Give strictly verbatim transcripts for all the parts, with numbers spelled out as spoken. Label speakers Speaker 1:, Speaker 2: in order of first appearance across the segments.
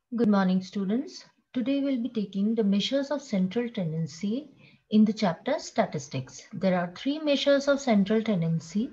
Speaker 1: Good morning, students. Today we'll be taking the measures of central tendency in the chapter Statistics. There are three measures of central tendency: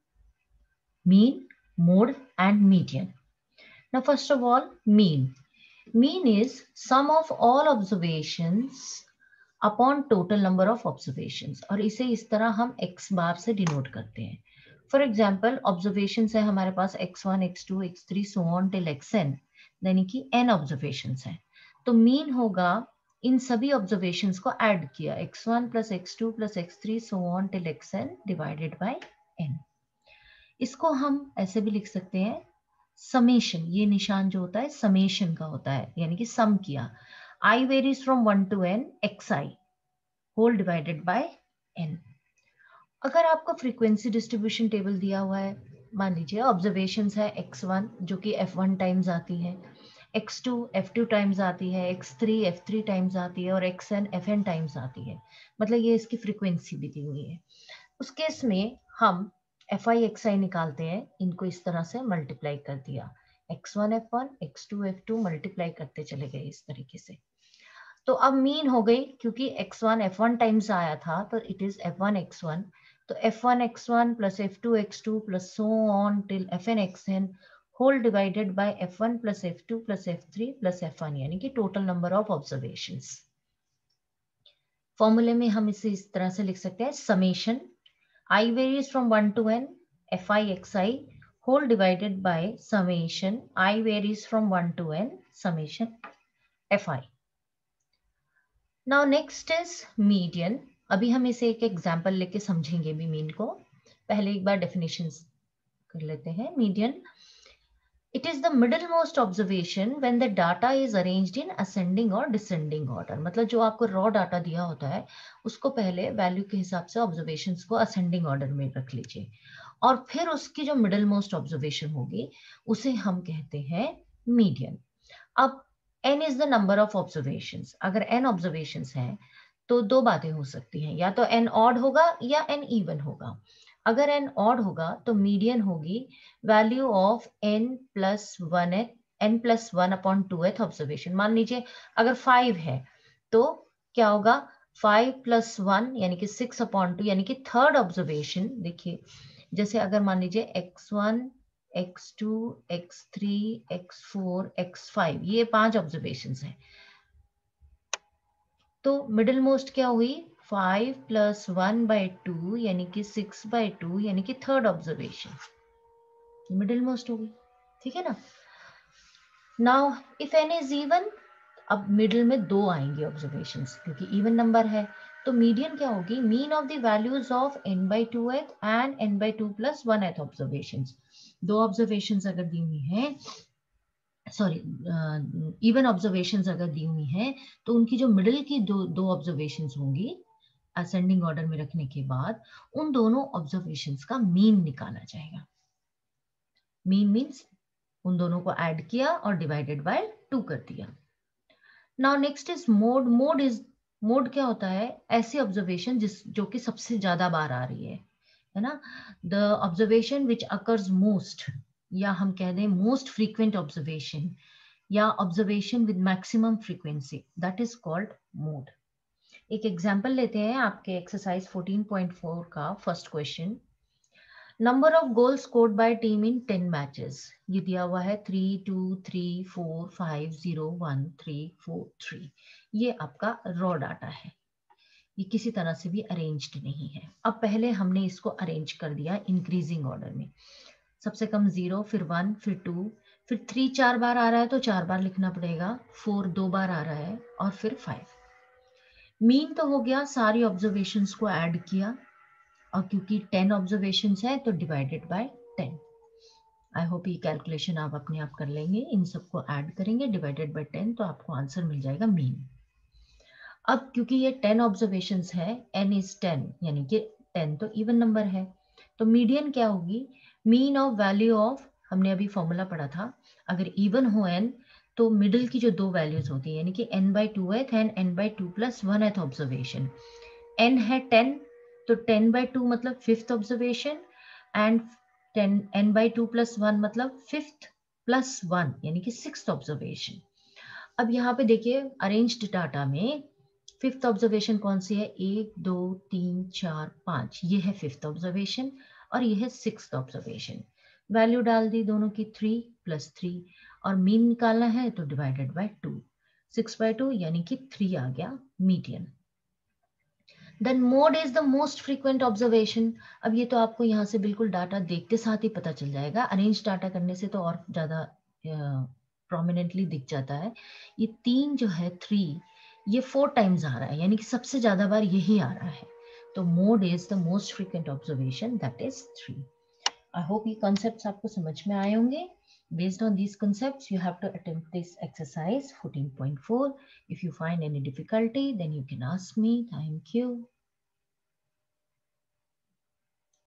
Speaker 1: mean, mode, and median. Now, first of all, mean. Mean is sum of all observations upon total number of observations, और इसे इस तरह हम x बार से denote करते हैं. For example, observations है हमारे पास x one x two x three so on till xn, यानी कि n ऑब्जर्वेशंस है. तो मीन होगा इन सभी ऑब्जर्वेशंस को ऐड किया, x one plus x two plus x three so on till xn divided by n. इसको हम ऐसे भी लिख सकते हैं समेशन. ये निशान जो होता है समेशन का होता है, यानी कि सम किया. I varies from one to n xi whole divided by n. अगर आपको फ्रीक्वेंसी डिस्ट्रीब्यूशन टेबल दिया हुआ है, मान लीजिए ऑब्जर्वेशंस है एक्स वन जो कि एफ वन टाइम्स आती है, x two f two times आती है, x three f three times आती है और x n f n times आती है. मतलब ये इसकी फ्रीक्वेंसी भी दी हुई है. उस केस में हम एफ आई एक्स आई निकालते हैं. इनको इस तरह से मल्टीप्लाई कर दिया, x one f one x two f two multiply करते चले गए इस तरीके से. तो अब मीन हो गई, क्योंकि x one f one times आया था तो it is f one x one. तो f one x one plus f two x two plus so on till f n x n whole divided by f one plus f two plus f three plus f one, यानी कि total number of observations. फॉर्मूले में हम इसे इस तरह से लिख सकते हैं summation I varies from one to n fi xi whole divided by summation I varies from one to n summation fi. Now next is median. अभी हम इसे एक एग्जाम्पल लेके समझेंगे भी मीन को. पहले एक बार डेफिनेशन कर लेते हैं. Median, it is the middlemost observation when the data is arranged in ascending or descending order. मतलब जो आपको रॉ डाटा दिया होता है उसको पहले वैल्यू के हिसाब से ऑब्जर्वेशंस को असेंडिंग ऑर्डर में रख लीजिए, और फिर उसकी जो मिडिल मोस्ट ऑब्जर्वेशन होगी उसे हम कहते हैं मीडियन. अब n is the number of observations. अगर n ऑब्जर्वेशंस हैं तो दो बातें हो सकती हैं, या तो n ऑड होगा या n इवन होगा. अगर n ऑड होगा तो मीडियन होगी value of n plus one n plus one upon two th observation. मान लीजिए अगर फाइव है तो क्या होगा, फाइव प्लस वन यानी कि सिक्स अपॉन टू, यानी कि थर्ड ऑब्जर्वेशन. देखिए जैसे अगर मान लीजिए x one x two x three x four x five, ये पांच ऑब्जर्वेशंस हैं. तो मिडिल मोस्ट क्या हुई, five plus one by two यानी कि सिक्स बाई टू, यानी कि थर्ड ऑब्जर्वेशन मिडिल मोस्ट होगी. ठीक है ना. Now if n is even, अब मिडिल में दो आएंगे ऑब्जर्वेशंस क्योंकि इवन नंबर है. तो मीडियन क्या होगी, mean of the values of n by two th and n by two plus one th observations. दो ऑब्जर्वेशंस अगर दी हुई हैं, सॉरी इवन ऑब्जर्वेशंस अगर दी हुई हैं, तो उनकी जो मिडिल की दो दो ऑब्जर्वेशंस होंगी असेंडिंग ऑर्डर में रखने के बाद, उन दोनों ऑब्जर्वेशंस का मीन निकाला जाएगा. मीन मीन्स उन दोनों को ऐड किया और डिवाइडेड बाय टू कर दिया. Now next is mode. Mode is mode क्या होता है, ऐसी ऑब्जर्वेशन जिस जो कि सबसे ज्यादा बार आ रही है है ना. The observation which occurs most, या हम कह दें मोस्ट फ्रीक्वेंट ऑब्जर्वेशन, या observation with maximum frequency, that is called mode. एक एग्जांपल लेते हैं आपके एक्सरसाइज फोर्टीन पॉइंट फोर का first question. Number of goal scored by team in ten matches. ये दिया हुआ है three two three four five zero one three four three. ये आपका रॉ डाटा है, ये किसी तरह से भी अरेंज्ड नहीं है. अब पहले हमने इसको अरेंज कर दिया इंक्रीजिंग ऑर्डर में. सबसे कम जीरो, फिर वन, फिर टू, फिर थ्री चार बार आ रहा है तो चार बार लिखना पड़ेगा, फोर दो बार आ रहा है और फिर फाइव. मीन तो हो गया, सारी ऑब्जर्वेशंस को ऐड किया, और क्योंकि टेन ऑब्जर्वेशंस है तो divided by ten. I hope ये कैलकुलेशन आप अपने आप कर लेंगे. इन सबको ऐड करेंगे डिवाइडेड बाय टेन तो आपको आंसर मिल जाएगा मीन. अब क्योंकि ये टेन ऑब्जर्वेशंस है, n इज टेन, यानी कि टेन तो इवन नंबर है, तो मीडियन क्या होगी, मीन ऑफ वैल्यू ऑफ, हमने अभी फॉर्मूला पढ़ा था, अगर इवन हो n तो मिडिल की जो दो वैल्यूज होती है, यानी कि n by two th and n by two plus one th observation. n है टेन तो टेन बाई टू मतलब fifth observation, and ten n by two plus one मतलब फिफ्थ प्लस वन यानी कि सिक्स्थ ऑब्जर्वेशन. अब यहाँ पे देखिए अरेंज्ड डाटा में फिफ्थ ऑब्जर्वेशन कौन सी है, एक दो तीन चार पांच, ये है फिफ्थ ऑब्जर्वेशन और ये है सिक्स्थ ऑब्जर्वेशन। वैल्यू डाल दी दोनों की, थ्री प्लस थ्री, और मीन निकालना है तो divided by two, six by two यानी कि थ्री आ गया median. Then mode is the most frequent observation. अब ये तो आपको यहाँ से बिल्कुल डाटा देखते साथ ही पता चल जाएगा, अरेंज डाटा करने से तो और ज्यादा प्रोमिनेंटली दिख जाता है। ये तीन जो है थ्री, ये फोर टाइम्स आ रहा है, यानी कि सबसे ज्यादा बार यही आ रहा है। तो mode is the most frequent observation, that is three. I hope ये कॉन्सेप्ट्स आपको समझ में आए होंगे। Based on these concepts, you have to attempt this exercise fourteen point four. If you find any difficulty, then you can ask me. Thank you.